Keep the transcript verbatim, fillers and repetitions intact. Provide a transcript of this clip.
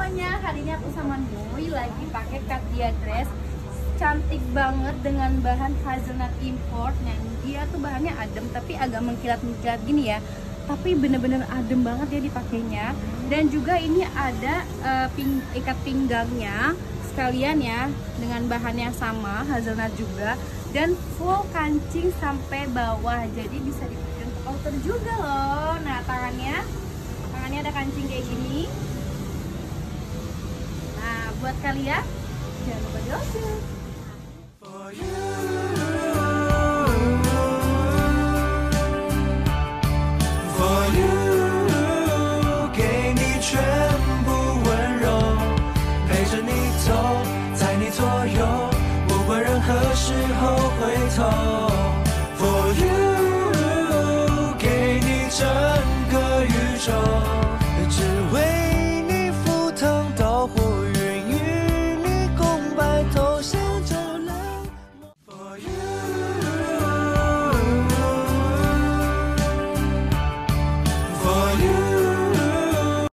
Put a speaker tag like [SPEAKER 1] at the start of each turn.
[SPEAKER 1] semuanya, hari ini aku sama Nui lagi pakai Katia dress cantik banget dengan bahan hazelnut import. Nah, dia tuh bahannya adem tapi agak mengkilat-mengkilat gini ya, tapi bener-bener adem banget ya dipakainya. Dan juga ini ada uh, ping, ikat pinggangnya sekalian ya, dengan bahannya sama hazelnut juga, dan full kancing sampai bawah, jadi bisa dipakai untuk outer juga loh. Nah, tangannya tangannya ada kancing kayak gini. Nah, buat kalian jangan lupa di order.